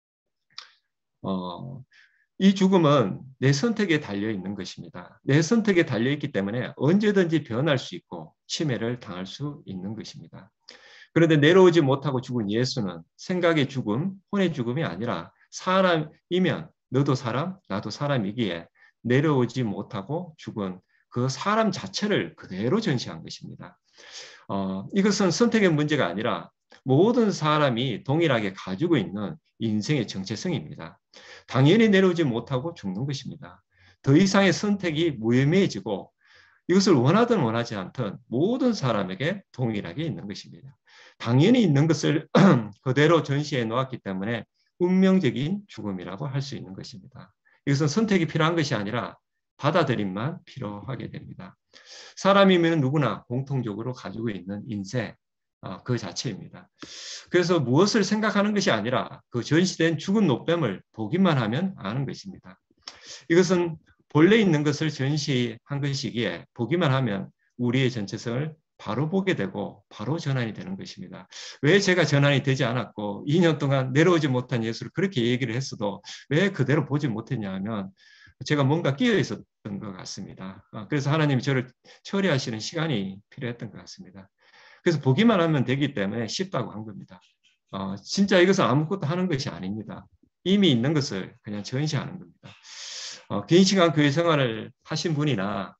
이 죽음은 내 선택에 달려 있는 것입니다. 내 선택에 달려 있기 때문에 언제든지 변할 수 있고 침해를 당할 수 있는 것입니다. 그런데 내려오지 못하고 죽은 예수는 생각의 죽음, 혼의 죽음이 아니라 사람이면 너도 사람, 나도 사람이기에 내려오지 못하고 죽은 그 사람 자체를 그대로 전시한 것입니다. 이것은 선택의 문제가 아니라 모든 사람이 동일하게 가지고 있는 인생의 정체성입니다. 당연히 내려오지 못하고 죽는 것입니다. 더 이상의 선택이 무의미해지고 이것을 원하든 원하지 않든 모든 사람에게 동일하게 있는 것입니다. 당연히 있는 것을 그대로 전시해 놓았기 때문에 운명적인 죽음이라고 할 수 있는 것입니다. 이것은 선택이 필요한 것이 아니라 받아들임만 필요하게 됩니다. 사람이면 누구나 공통적으로 가지고 있는 인생, 그 자체입니다. 그래서 무엇을 생각하는 것이 아니라 그 전시된 죽은 노뱀을 보기만 하면 아는 것입니다. 이것은 본래 있는 것을 전시한 것이기에 보기만 하면 우리의 전체성을 바로 보게 되고 바로 전환이 되는 것입니다. 왜 제가 전환이 되지 않았고 2년 동안 내려오지 못한 예수를 그렇게 얘기를 했어도 왜 그대로 보지 못했냐 하면 제가 뭔가 끼어 있었던 것 같습니다. 그래서 하나님이 저를 처리하시는 시간이 필요했던 것 같습니다. 그래서 보기만 하면 되기 때문에 쉽다고 한 겁니다. 진짜 이것은 아무것도 하는 것이 아닙니다. 이미 있는 것을 그냥 전시하는 겁니다. 긴 시간 교회 생활을 하신 분이나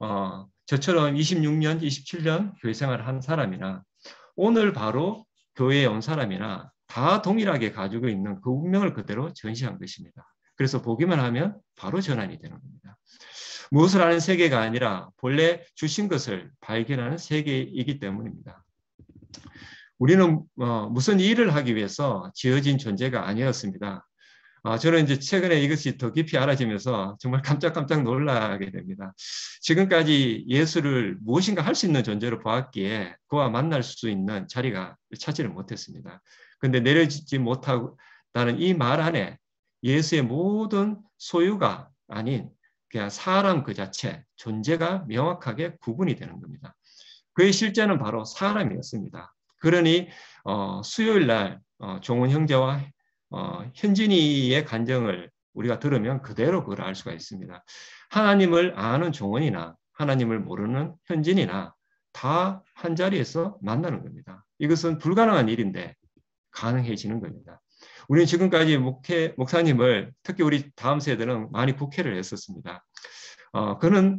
저처럼 26년, 27년 교회 생활을 한 사람이나 오늘 바로 교회에 온 사람이나 다 동일하게 가지고 있는 그 운명을 그대로 전시한 것입니다. 그래서 보기만 하면 바로 전환이 되는 겁니다. 무엇을 아는 세계가 아니라 본래 주신 것을 발견하는 세계이기 때문입니다. 우리는 무슨 일을 하기 위해서 지어진 존재가 아니었습니다. 저는 이제 최근에 이것이 더 깊이 알아지면서 정말 깜짝깜짝 놀라게 됩니다. 지금까지 예수를 무엇인가 할 수 있는 존재로 보았기에 그와 만날 수 있는 자리가 찾지를 못했습니다. 그런데 내려지지 못하다는 이 말 안에 예수의 모든 소유가 아닌 그냥 사람 그 자체, 존재가 명확하게 구분이 되는 겁니다. 그의 실제는 바로 사람이었습니다. 그러니 수요일 날 종훈 형제와 현진이의 간증을 우리가 들으면 그대로 그걸 알 수가 있습니다. 하나님을 아는 종훈이나 하나님을 모르는 현진이나 다 한 자리에서 만나는 겁니다. 이것은 불가능한 일인데 가능해지는 겁니다. 우리는 지금까지 목사님을 특히 우리 다음 세대는 많이 국회를 했었습니다. 그는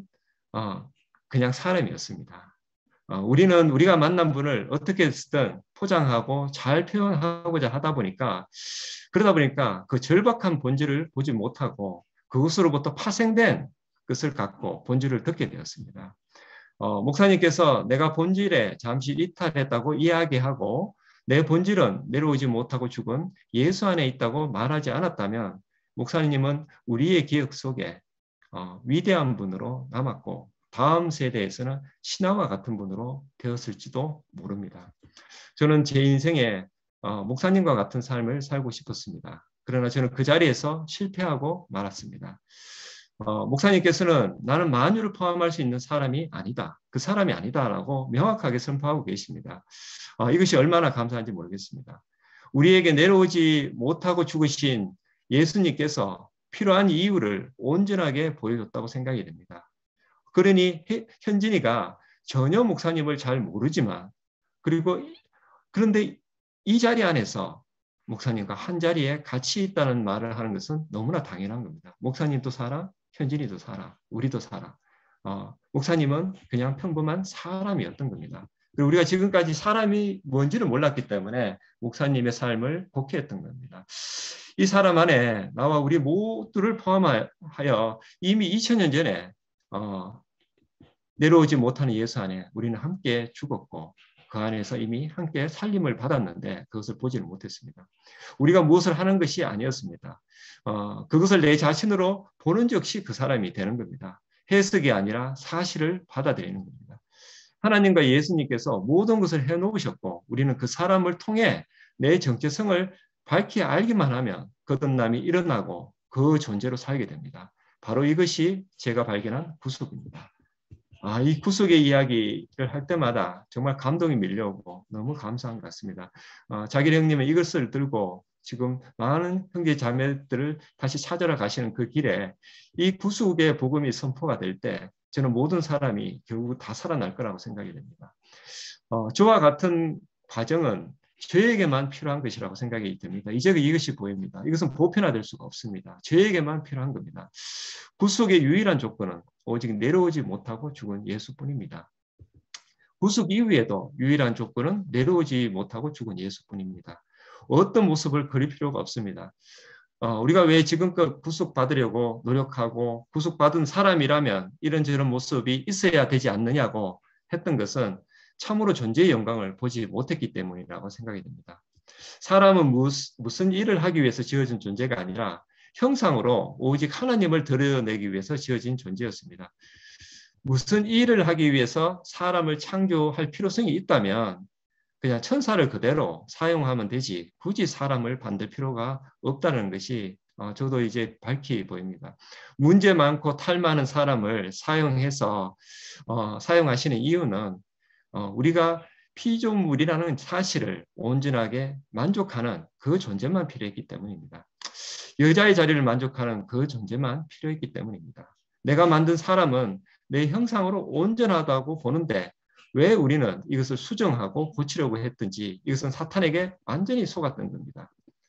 그냥 사람이었습니다. 우리는 우리가 만난 분을 어떻게 쓰든 포장하고 잘 표현하고자 하다 보니까 그러다 보니까 그 절박한 본질을 보지 못하고 그것으로부터 파생된 것을 갖고 본질을 듣게 되었습니다. 목사님께서 내가 본질에 잠시 이탈했다고 이야기하고 내 본질은 내려오지 못하고 죽은 예수 안에 있다고 말하지 않았다면 목사님은 우리의 기억 속에 위대한 분으로 남았고 다음 세대에서는 신하와 같은 분으로 되었을지도 모릅니다. 저는 제 인생에 목사님과 같은 삶을 살고 싶었습니다. 그러나 저는 그 자리에서 실패하고 말았습니다. 목사님께서는 나는 만유를 포함할 수 있는 사람이 아니다. 그 사람이 아니다라고 명확하게 선포하고 계십니다. 이것이 얼마나 감사한지 모르겠습니다. 우리에게 내려오지 못하고 죽으신 예수님께서 필요한 이유를 온전하게 보여줬다고 생각이 됩니다. 그러니 현진이가 전혀 목사님을 잘 모르지만 그런데 이 자리 안에서 목사님과 한 자리에 같이 있다는 말을 하는 것은 너무나 당연한 겁니다. 목사님도 살아, 현진이도 살아, 우리도 살아. 목사님은 그냥 평범한 사람이었던 겁니다. 그리고 우리가 지금까지 사람이 뭔지를 몰랐기 때문에 목사님의 삶을 복해했던 겁니다. 이 사람 안에 나와 우리 모두를 포함하여 이미 2000년 전에 내려오지 못하는 예수 안에 우리는 함께 죽었고 그 안에서 이미 함께 살림을 받았는데 그것을 보지를 못했습니다. 우리가 무엇을 하는 것이 아니었습니다. 그것을 내 자신으로 보는 즉시 그 사람이 되는 겁니다. 해석이 아니라 사실을 받아들이는 겁니다. 하나님과 예수님께서 모든 것을 해놓으셨고 우리는 그 사람을 통해 내 정체성을 밝히 알기만 하면 거듭남이 일어나고 그 존재로 살게 됩니다. 바로 이것이 제가 발견한 구속입니다. 이 구속의 이야기를 할 때마다 정말 감동이 밀려오고 너무 감사한 것 같습니다. 자기 형님은 이것을 들고 지금 많은 형제 자매들을 다시 찾으러 가시는 그 길에 이 구속의 복음이 선포가 될 때 저는 모든 사람이 결국 다 살아날 거라고 생각이 됩니다. 저와 같은 과정은 저에게만 필요한 것이라고 생각이 듭니다. 이제 이것이 보입니다. 이것은 보편화될 수가 없습니다. 저에게만 필요한 겁니다. 구속의 유일한 조건은 오직 내려오지 못하고 죽은 예수뿐입니다. 구속 이후에도 유일한 조건은 내려오지 못하고 죽은 예수뿐입니다. 어떤 모습을 그릴 필요가 없습니다. 우리가 왜 지금껏 구속받으려고 노력하고 구속받은 사람이라면 이런저런 모습이 있어야 되지 않느냐고 했던 것은 참으로 존재의 영광을 보지 못했기 때문이라고 생각이 됩니다. 사람은 무슨 일을 하기 위해서 지어진 존재가 아니라 형상으로 오직 하나님을 드러내기 위해서 지어진 존재였습니다. 무슨 일을 하기 위해서 사람을 창조할 필요성이 있다면 그냥 천사를 그대로 사용하면 되지 굳이 사람을 만들 필요가 없다는 것이 저도 이제 밝히 보입니다. 문제 많고 탈 많은 사람을 사용해서 사용하시는 이유는 우리가 피조물이라는 사실을 온전하게 만족하는 그 존재만 필요했기 때문입니다. 여자의 자리를 만족하는 그 존재만 필요했기 때문입니다. 내가 만든 사람은 내 형상으로 온전하다고 보는데 왜 우리는 이것을 수정하고 고치려고 했든지 이것은 사탄에게 완전히 속았던 겁니다.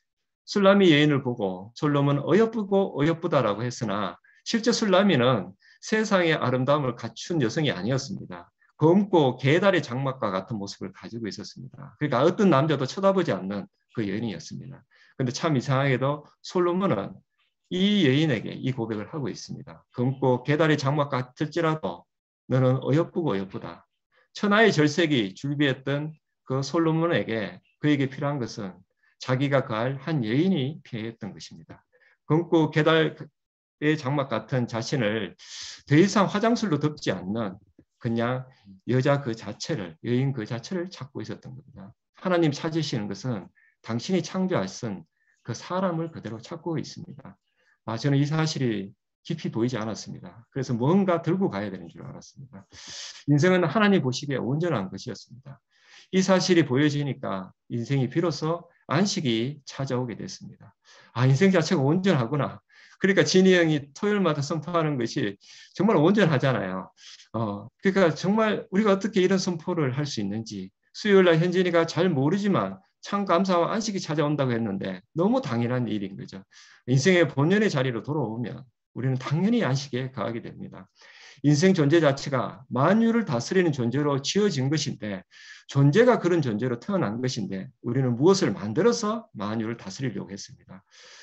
술라미 여인을 보고 솔로몬은 어여쁘고 어여쁘다라고 했으나 실제 술라미는 세상의 아름다움을 갖춘 여성이 아니었습니다. 검고 개다리 장막과 같은 모습을 가지고 있었습니다. 그러니까 어떤 남자도 쳐다보지 않는 그 여인이었습니다. 그런데 참 이상하게도 솔로몬은 이 여인에게 이 고백을 하고 있습니다. 검고 개다리 장막 같을지라도 너는 어여쁘고 어여쁘다. 천하의 절색이 줄비했던 그 솔로몬에게 그에게 필요한 것은 자기가 가할 한 여인이 필요했던 것입니다. 검고 개다리의 장막 같은 자신을 더 이상 화장술로 덮지 않는 그냥 여자 그 자체를, 여인 그 자체를 찾고 있었던 겁니다. 하나님 찾으시는 것은 당신이 창조하신 그 사람을 그대로 찾고 있습니다. 저는 이 사실이 깊이 보이지 않았습니다. 그래서 뭔가 들고 가야 되는 줄 알았습니다. 인생은 하나님 보시기에 온전한 것이었습니다. 이 사실이 보여지니까 인생이 비로소 안식이 찾아오게 됐습니다. 인생 자체가 온전하구나. 그러니까 진희 형이 토요일마다 선포하는 것이 정말 온전하잖아요. 그러니까 정말 우리가 어떻게 이런 선포를 할 수 있는지 수요일날 현진이가 잘 모르지만 참 감사와 안식이 찾아온다고 했는데 너무 당연한 일인 거죠. 인생의 본연의 자리로 돌아오면 우리는 당연히 안식에 가하게 됩니다. 인생 존재 자체가 만유를 다스리는 존재로 지어진 것인데 존재가 그런 존재로 태어난 것인데 우리는 무엇을 만들어서 만유를 다스리려고 했습니다.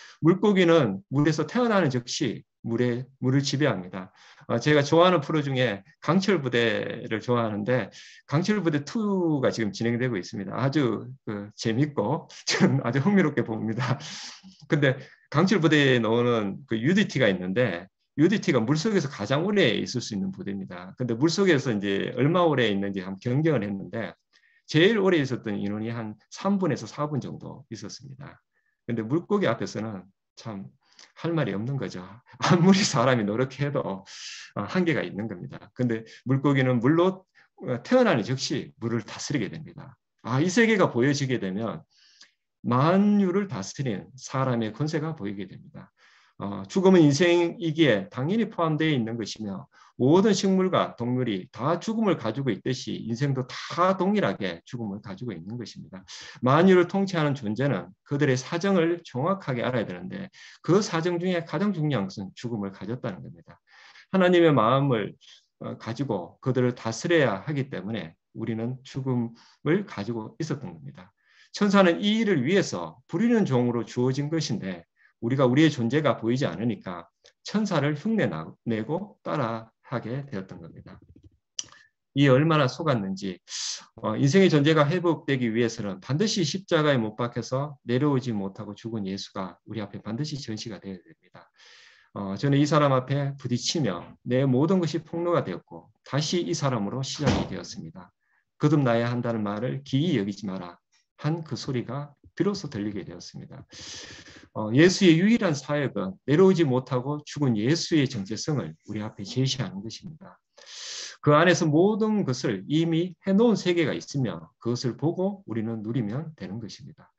물고기는 물에서 태어나는 즉시 물을 지배합니다. 제가 좋아하는 프로 중에 강철부대를 좋아하는데 강철부대 2가 지금 진행되고 있습니다. 아주 재밌고 저는 아주 흥미롭게 봅니다. 근데 강철 부대에 나오는 그 UDT가 있는데 UDT가 물속에서 가장 오래 있을 수 있는 부대입니다. 근데 물속에서 이제 얼마 오래 있는지 한번 경쟁을 했는데 제일 오래 있었던 인원이 한 3분에서 4분 정도 있었습니다. 근데 물고기 앞에서는 참 할 말이 없는 거죠. 아무리 사람이 노력해도 한계가 있는 겁니다. 근데 물고기는 물로 태어나는 즉시 물을 다스리게 됩니다. 이 세계가 보여지게 되면 만유를 다스리는 사람의 권세가 보이게 됩니다. 죽음은 인생이기에 당연히 포함되어 있는 것이며 모든 식물과 동물이 다 죽음을 가지고 있듯이 인생도 다 동일하게 죽음을 가지고 있는 것입니다. 만유를 통치하는 존재는 그들의 사정을 정확하게 알아야 되는데 그 사정 중에 가장 중요한 것은 죽음을 가졌다는 겁니다. 하나님의 마음을 가지고 그들을 다스려야 하기 때문에 우리는 죽음을 가지고 있었던 겁니다. 천사는 이 일을 위해서 부리는 종으로 주어진 것인데 우리가 우리의 존재가 보이지 않으니까 천사를 흉내내고 따라하게 되었던 겁니다. 이 얼마나 속았는지 인생의 존재가 회복되기 위해서는 반드시 십자가에 못 박혀서 내려오지 못하고 죽은 예수가 우리 앞에 반드시 전시가 되어야 됩니다. 저는 이 사람 앞에 부딪히며 내 모든 것이 폭로가 되었고 다시 이 사람으로 시작이 되었습니다. 거듭나야 한다는 말을 기이 여기지 마라 한 그 소리가 비로소 들리게 되었습니다. 예수의 유일한 사역은 내려오지 못하고 죽은 예수의 정체성을 우리 앞에 제시하는 것입니다. 그 안에서 모든 것을 이미 해놓은 세계가 있으며 그것을 보고 우리는 누리면 되는 것입니다.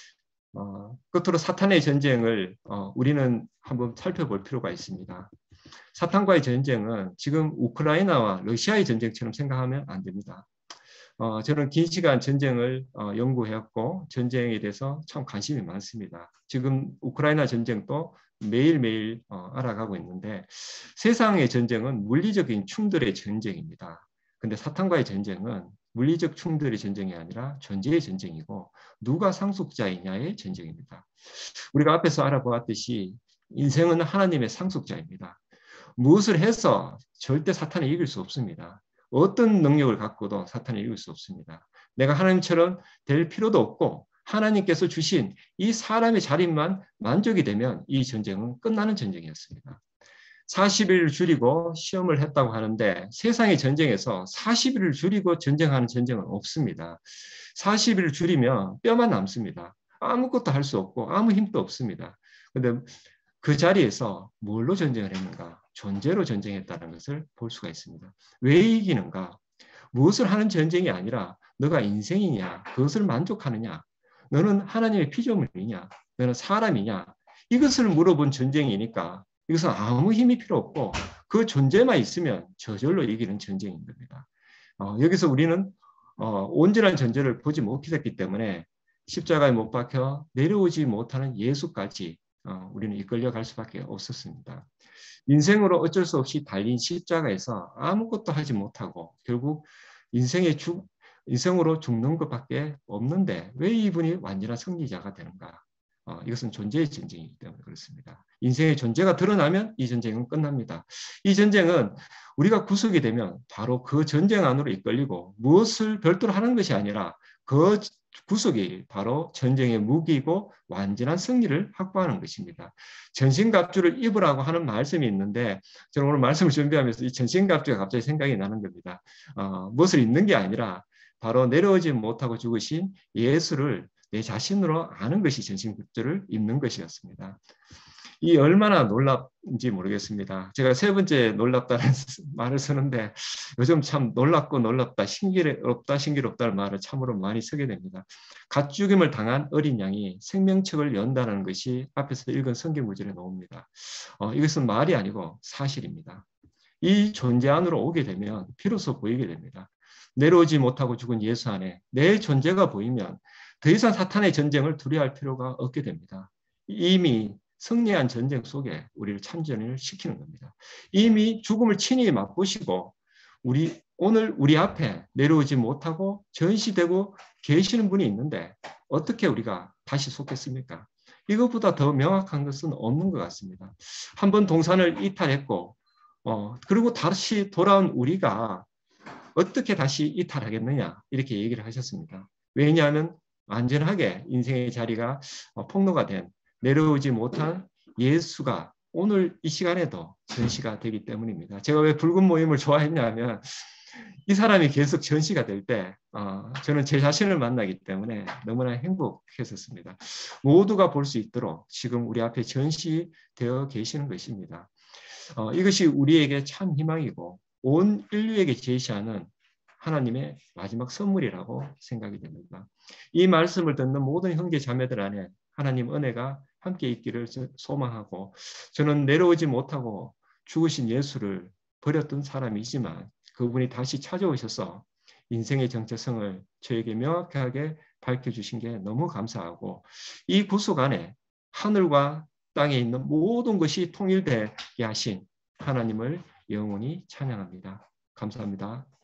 끝으로 사탄의 전쟁을 우리는 한번 살펴볼 필요가 있습니다. 사탄과의 전쟁은 지금 우크라이나와 러시아의 전쟁처럼 생각하면 안 됩니다. 저는 긴 시간 전쟁을 연구했고 전쟁에 대해서 참 관심이 많습니다. 지금 우크라이나 전쟁도 매일매일 알아가고 있는데 세상의 전쟁은 물리적인 충돌의 전쟁입니다. 근데 사탄과의 전쟁은 물리적 충돌의 전쟁이 아니라 존재의 전쟁이고 누가 상속자이냐의 전쟁입니다. 우리가 앞에서 알아보았듯이 인생은 하나님의 상속자입니다. 무엇을 해서 절대 사탄을 이길 수 없습니다. 어떤 능력을 갖고도 사탄을 이길 수 없습니다. 내가 하나님처럼 될 필요도 없고 하나님께서 주신 이 사람의 자리만 만족이 되면 이 전쟁은 끝나는 전쟁이었습니다. 40일을 줄이고 시험을 했다고 하는데 세상의 전쟁에서 40일을 줄이고 전쟁하는 전쟁은 없습니다. 40일을 줄이면 뼈만 남습니다. 아무것도 할 수 없고 아무 힘도 없습니다. 그런데 그 자리에서 뭘로 전쟁을 했는가? 존재로 전쟁했다는 것을 볼 수가 있습니다. 왜 이기는가? 무엇을 하는 전쟁이 아니라 너가 인생이냐? 그것을 만족하느냐? 너는 하나님의 피조물이냐? 너는 사람이냐? 이것을 물어본 전쟁이니까 이것은 아무 힘이 필요 없고 그 존재만 있으면 저절로 이기는 전쟁인 겁니다. 여기서 우리는 온전한 존재를 보지 못했기 때문에 십자가에 못 박혀 내려오지 못하는 예수까지 우리는 이끌려 갈 수밖에 없었습니다. 인생으로 어쩔 수 없이 달린 십자가에서 아무것도 하지 못하고 결국 인생으로 죽는 것밖에 없는데 왜 이분이 완전한 승리자가 되는가? 이것은 존재의 전쟁이기 때문에 그렇습니다. 인생의 존재가 드러나면 이 전쟁은 끝납니다. 이 전쟁은 우리가 구속이 되면 바로 그 전쟁 안으로 이끌리고 무엇을 별도로 하는 것이 아니라 그 구속이 바로 전쟁의 무기이고 완전한 승리를 확보하는 것입니다. 전신갑주를 입으라고 하는 말씀이 있는데 저는 오늘 말씀을 준비하면서 이 전신갑주가 갑자기 생각이 나는 겁니다. 무엇을 입는 게 아니라 바로 내려오지 못하고 죽으신 예수를 내 자신으로 아는 것이 전신갑주를 입는 것이었습니다. 이 얼마나 놀랍는지 모르겠습니다. 제가 세 번째 놀랍다는 말을 쓰는데 요즘 참 놀랍고 놀랍다, 신기롭다는 말을 참으로 많이 쓰게 됩니다. 갓 죽임을 당한 어린 양이 생명책을 연다는 것이 앞에서 읽은 성경 구절에 나옵니다. 이것은 말이 아니고 사실입니다. 이 존재 안으로 오게 되면 비로소 보이게 됩니다. 내려오지 못하고 죽은 예수 안에 내 존재가 보이면 더 이상 사탄의 전쟁을 두려워할 필요가 없게 됩니다. 이미 승리한 전쟁 속에 우리를 참전을 시키는 겁니다. 이미 죽음을 친히 맛보시고 오늘 우리 앞에 내려오지 못하고 전시되고 계시는 분이 있는데 어떻게 우리가 다시 속겠습니까? 이것보다 더 명확한 것은 없는 것 같습니다. 한번 동산을 이탈했고 그리고 다시 돌아온 우리가 어떻게 다시 이탈하겠느냐 이렇게 얘기를 하셨습니다. 왜냐하면 안전하게 인생의 자리가 폭로가 된 내려오지 못한 예수가 오늘 이 시간에도 전시가 되기 때문입니다. 제가 왜 붉은 모임을 좋아했냐면 이 사람이 계속 전시가 될 때 저는 제 자신을 만나기 때문에 너무나 행복했었습니다. 모두가 볼 수 있도록 지금 우리 앞에 전시되어 계시는 것입니다. 이것이 우리에게 참 희망이고 온 인류에게 제시하는 하나님의 마지막 선물이라고 생각이 됩니다. 이 말씀을 듣는 모든 형제 자매들 안에 하나님 은혜가 함께 있기를 소망하고, 저는 내려오지 못하고 죽으신 예수를 버렸던 사람이지만 그분이 다시 찾아오셔서 인생의 정체성을 저에게 명확하게 밝혀주신 게 너무 감사하고, 이 구속 안에 하늘과 땅에 있는 모든 것이 통일되게 하신 하나님을 영원히 찬양합니다. 감사합니다.